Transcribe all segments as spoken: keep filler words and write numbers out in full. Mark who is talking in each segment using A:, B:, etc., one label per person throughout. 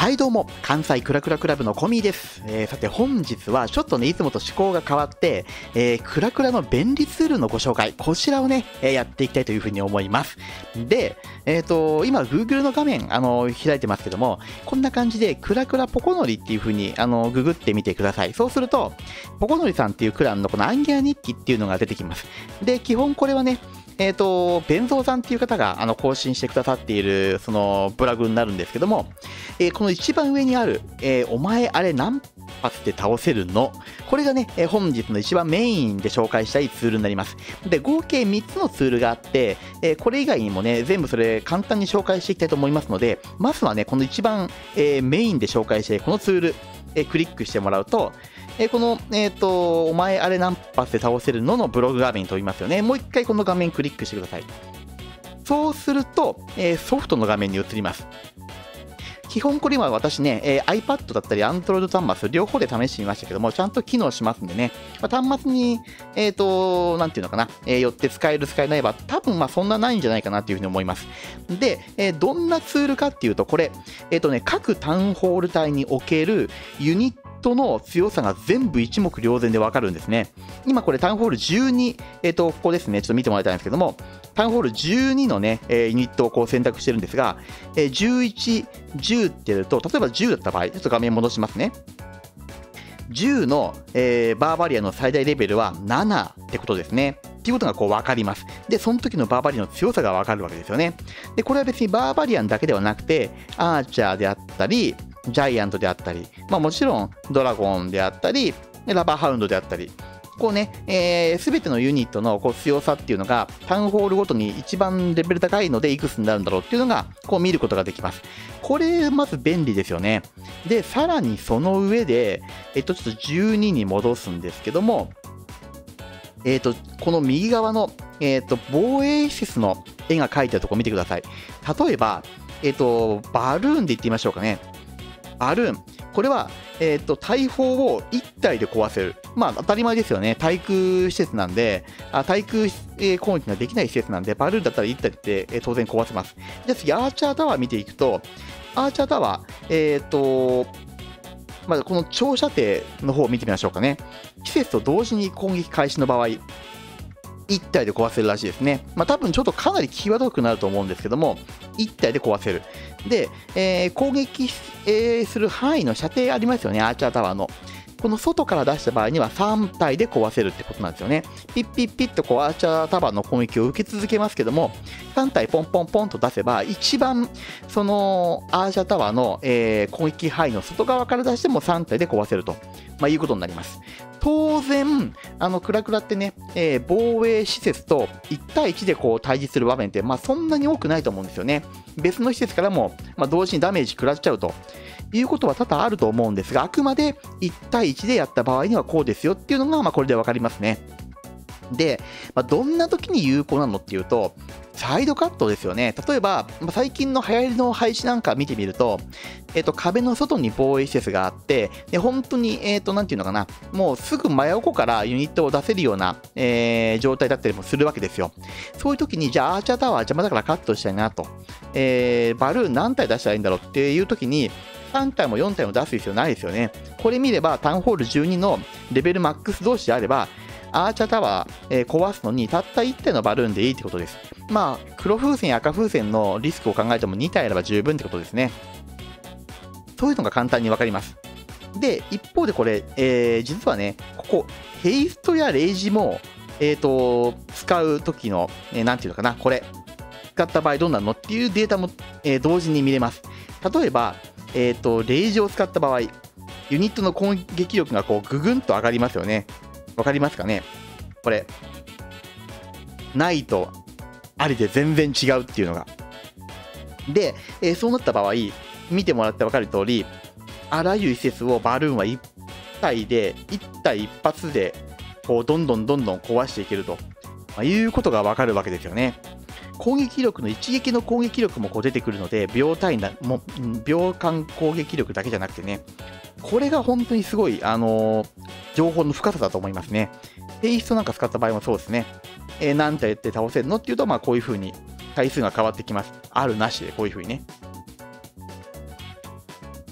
A: はい、どうも関西クラクラクラブのコミーです。えー、さて本日はちょっとねいつもと趣向が変わって、えー、クラクラの便利ツールのご紹介、こちらをね、えー、やっていきたいというふうに思います。で、えっと今 Google の画面あの開いてますけども、こんな感じでクラクラポコノリっていうふうにあのググってみてください。そうするとポコノリさんっていうクランのこのアンギャ日記っていうのが出てきます。で、基本これはねえっと、弁蔵さんっていう方があの更新してくださっているそのブログになるんですけども、えー、この一番上にある、えー、お前あれ何発で倒せるの？これがね、えー、本日の一番メインで紹介したいツールになります。で、合計みっつのツールがあって、えー、これ以外にもね、全部それ簡単に紹介していきたいと思いますので、まずはね、この一番、えー、メインで紹介しているこのツール、えー、クリックしてもらうと、えこの、えっと、お前あれ何発で倒せるののブログ画面に飛びますよね。もう一回この画面クリックしてください。そうすると、えー、ソフトの画面に移ります。基本これ今私ね、えー、iPad だったり Android 端末両方で試してみましたけども、ちゃんと機能しますんでね、まあ、端末に、えっと、なんていうのかな、えー、よって使える使えないは多分まあそんなないんじゃないかなというふうに思います。で、えー、どんなツールかっていうと、これ、えっとね、各タウンホール帯におけるユニットの強さが全部一目瞭然でわかるんですね。今これタウンホールじゅうに、えっと、ここですね、ちょっと見てもらいたいんですけども、タウンホールじゅうにのね、えー、ユニットをこう選択してるんですが、えー、じゅういち、じゅうってやると、例えばじゅうだった場合、ちょっと画面戻しますね。じゅうの、えー、バーバリアの最大レベルはななってことですね。っていうことがこう分かります。で、その時のバーバリアの強さが分かるわけですよね。で、これは別にバーバリアンだけではなくて、アーチャーであったり、ジャイアントであったり、まあもちろんドラゴンであったり、ラバーハウンドであったり、こうね、えー、全てのユニットのこう強さっていうのがタウンホールごとに一番レベル高いのでいくつになるんだろうっていうのがこう見ることができます。これまず便利ですよね。で、さらにその上で、えっと、ちょっとじゅうにに戻すんですけども、えっと、この右側の、えっと、防衛施設の絵が描いてあるところ見てください。例えば、えっと、バルーンで言ってみましょうかね。バルーン。これは、えっと、大砲をいったいで壊せる。まあ、当たり前ですよね。対空施設なんで、あ対空、えー、攻撃ができない施設なんで、バルーンだったらいったいで、えー、当然壊せます。じゃあ次、アーチャータワー見ていくと、アーチャータワー、えっと、まずこの長射程の方を見てみましょうかね。施設と同時に攻撃開始の場合、いったいで壊せるらしいですね。まあ多分ちょっとかなり際どくなると思うんですけども、いったいで壊せる。で、えー、攻撃、えー、する範囲の射程ありますよね、アーチャータワーの。この外から出した場合にはさん体で壊せるってことなんですよね。ピッピッピッとこうアーチャータワーの攻撃を受け続けますけども、さん体ポンポンポンと出せば、一番そのアーチャータワーの、えー、攻撃範囲の外側から出してもさん体で壊せると、まあ、いうことになります。当然、あのクラクラってね、えー、防衛施設といち対いちでこう対峙する場面って、まあ、そんなに多くないと思うんですよね。別の施設からも、まあ、同時にダメージ食らっちゃうということは多々あると思うんですが、あくまでいち対いちでやった場合にはこうですよっていうのが、まあ、これで分かりますね。で、まあ、どんな時に有効なのっていうと、サイドカットですよね。例えば、まあ、最近の流行りの配置なんか見てみると、えっと、壁の外に防衛施設があって、で本当に、えっと、なんていうのかな、もうすぐ真横からユニットを出せるような、えー、状態だったりもするわけですよ。そういう時に、じゃあ、アーチャータワー邪魔だからカットしたいなと、えー、バルーン何体出したらいいんだろうっていう時に、さん体もよん体も出す必要ないですよね。これ見れば、タウンホールじゅうにのレベルマックス同士であれば、アーチャータワー、えー、壊すのにたったいち体のバルーンでいいってことです。まあ、黒風船や赤風船のリスクを考えてもに体あれば十分ってことですね。そういうのが簡単にわかります。で、一方でこれ、えー、実はね、ここ、ヘイストやレイジも、えーと、使う時の、えー、なんていうのかな、これ、使った場合どうなるのっていうデータも、えー、同時に見れます。例えば、えーと、レイジを使った場合、ユニットの攻撃力がこうググンと上がりますよね。わかりますかねこれ。ないとありで全然違うっていうのが。で、えー、そうなった場合、見てもらってわかる通り、あらゆる施設をバルーンはいち体で、いち体一発で、こう、どんどんどんどん壊していけると、まあ、いうことがわかるわけですよね。攻撃力の一撃の攻撃力もこう出てくるので、秒単位な、も秒間攻撃力だけじゃなくてね、これが本当にすごい、あのー、情報の深さだと思いますね。テイストなんか使った場合もそうですね。えー、何体やって倒せるのっていうと、まあこういう風に対数が変わってきます。あるなしでこういう風にね。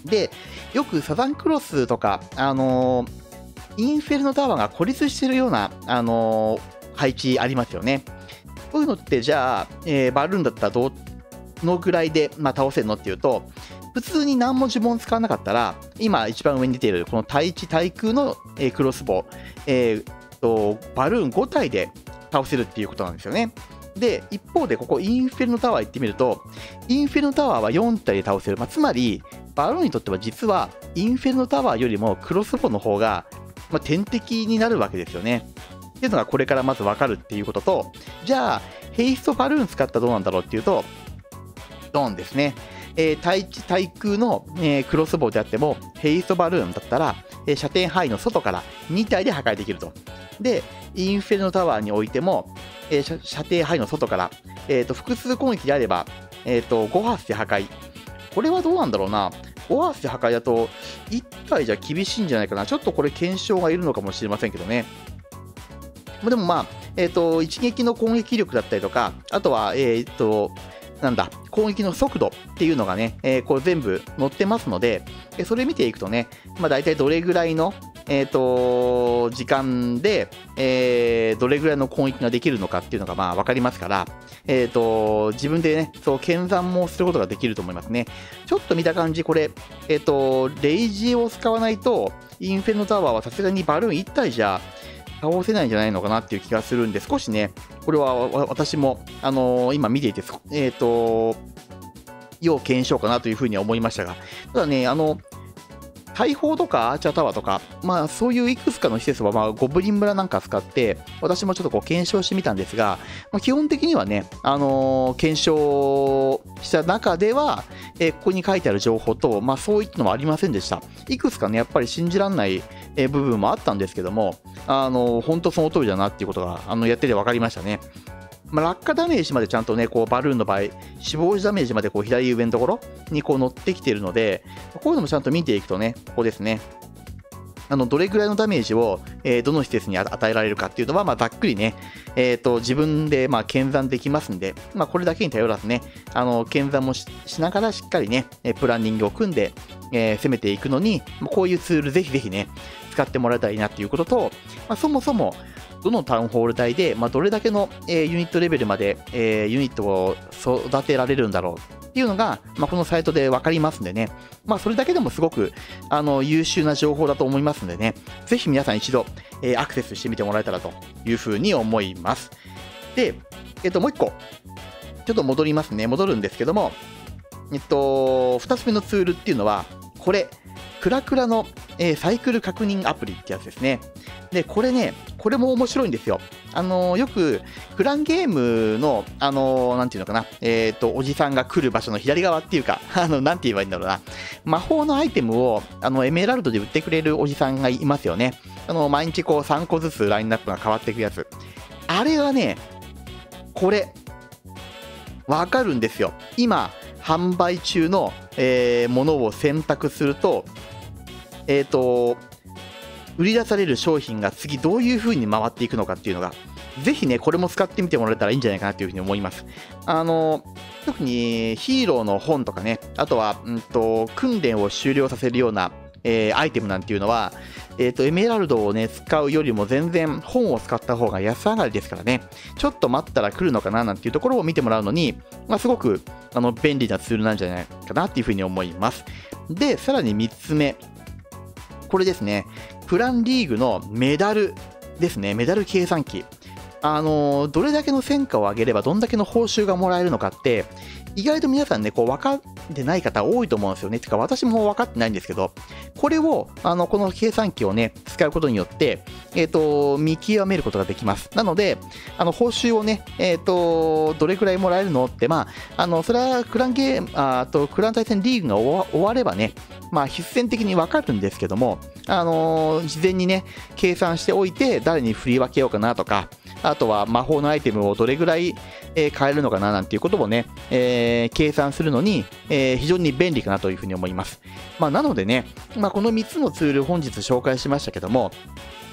A: で、よくサザンクロスとか、あのー、インフェルノタワーが孤立しているような、あのー、配置ありますよね。こういうのって、じゃあ、えー、バルーンだったらどのぐらいで、まあ、倒せるのっていうと、普通に何も呪文使わなかったら、今一番上に出ているこの対地対空の、えー、クロスボウ、えーと、バルーンご体で倒せるっていうことなんですよね。で、一方でここインフェルノタワー行ってみると、インフェルノタワーはよん体で倒せる。まあ、つまり、バルーンにとっては実はインフェルノタワーよりもクロスボウの方が、まあ、天敵になるわけですよね。っていうのがこれからまず分かるっていうことと、じゃあ、ヘイストバルーン使ったらどうなんだろうっていうと、ドーンですね。えー、対地対空の、えー、クロスボウであっても、ヘイストバルーンだったら、えー、射程範囲の外からに体で破壊できると。で、インフェルノタワーにおいても、えー、射程範囲の外から、えー、と複数攻撃であれば、えー、とご発で破壊。これはどうなんだろうな。ご発で破壊だと、いち体じゃ厳しいんじゃないかな。ちょっとこれ検証がいるのかもしれませんけどね。でもまあ、えー、と一撃の攻撃力だったりとか、あとは、えー、となんだ攻撃の速度っていうのがね、えー、これ全部載ってますので、それ見ていくとね、まあ、大体どれぐらいの、えー、と時間で、えー、どれぐらいの攻撃ができるのかっていうのがまあ分かりますから、えー、と自分でね、そう検算もすることができると思いますね。ちょっと見た感じ、これ、えー、とレイジを使わないと、インフェルノタワーはさすがにバルーンいち体じゃ倒せないんじゃないのかなっていう気がするんで、少しね、これは私も、あのー、今見ていて、えっと、要検証かなというふうには思いましたが、ただね、あの、大砲とかアーチャータワーとか、まあそういういくつかの施設は、まあゴブリン村なんか使って、私もちょっとこう検証してみたんですが、まあ、基本的にはね、あのー、検証した中では、えー、ここに書いてある情報と、まあそういったのはありませんでした。いくつかね、やっぱり信じられない部分もあったんですけども、あのー、本当その通りだなっていうことが、あの、やってて分かりましたね。まあ、落下ダメージまでちゃんとね、こうバルーンの場合、死亡時ダメージまでこう左上のところにこう乗ってきているので、こういうのもちゃんと見ていくとね、ここですね。あのどれぐらいのダメージを、えー、どの施設に与えられるかっていうのは、まあ、ざっくりね、えー、と自分でまあ検算できますんで、まあ、これだけに頼らずね、あの検算も し, しながらしっかりね、プランニングを組んで、えー、攻めていくのに、こういうツールぜひぜひね、使ってもらいたいなっていうことと、まあ、そもそも、どのタウンホール台で、まあ、どれだけの、えー、ユニットレベルまで、えー、ユニットを育てられるんだろうっていうのが、まあ、このサイトで分かりますんでね、まあ、それだけでもすごくあの優秀な情報だと思いますんでね、ぜひ皆さん一度、えー、アクセスしてみてもらえたらというふうに思います。で、えっと、もう一個、ちょっと戻りますね、戻るんですけども、えっと、ふたつめのツールっていうのは、これ、クラクラの、えー、サイクル確認アプリってやつですね。で、これね、これも面白いんですよ。あのー、よく、クランゲームの、あのー、なんていうのかな、えっと、おじさんが来る場所の左側っていうか、あの、なんて言えばいいんだろうな、魔法のアイテムを、あの、エメラルドで売ってくれるおじさんがいますよね。あの、毎日こうさんこずつラインナップが変わっていくやつ。あれはね、これ、わかるんですよ。今、販売中の、えー、ものを選択すると、えっと、売り出される商品が次どういう風に回っていくのかっていうのが、ぜひね、これも使ってみてもらえたらいいんじゃないかなというふうに思います。あの、特にヒーローの本とかね、あとは、うんと、訓練を終了させるような、えー、アイテムなんていうのは、えっと、エメラルドをね、使うよりも全然本を使った方が安上がりですからね、ちょっと待ったら来るのかななんていうところを見てもらうのに、まあ、すごくあの便利なツールなんじゃないかなっていうふうに思います。で、さらにみっつめ。これですね、プランリーグのメダルですね、メダル計算機。あのー、どれだけの戦果を上げればどんだけの報酬がもらえるのかって、意外と皆さんね、こう分かってない方多いと思うんですよね。てか私も分かってないんですけど、これを、あの、この計算機をね、使うことによって、えっと、見極めることができます。なので、あの、報酬をね、えっと、どれくらいもらえるのって、まあ、あの、それはクランゲーム、あと、クラン対戦リーグが終わればね、まあ、必然的に分かるんですけども、あのー、事前にね、計算しておいて、誰に振り分けようかなとか、あとは魔法のアイテムをどれぐらい、えー、買えるのかななんていうことをね、えー、計算するのに、えー、非常に便利かなというふうに思います。まあ、なのでね、まあ、このみっつのツール本日紹介しましたけども、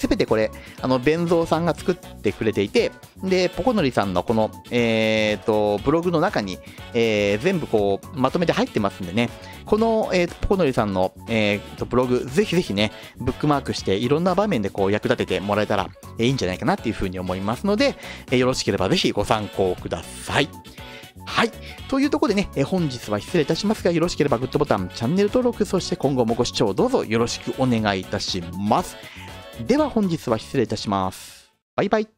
A: すべてこれ、あの、弁蔵さんが作ってくれていて、で、ポコノリさんのこの、えっと、ブログの中に、えー、全部こう、まとめて入ってますんでね、この、えー、ポコノリさんの、えー、とブログ、ぜひぜひね、ブックマークして、いろんな場面でこう、役立ててもらえたら、えー、いいんじゃないかなっていうふうに思いますので、えー、よろしければぜひご参考ください。はい。というところでね、え本日は失礼いたしますが、よろしければグッドボタン、チャンネル登録、そして今後もご視聴どうぞよろしくお願いいたします。では本日は失礼いたします。バイバイ。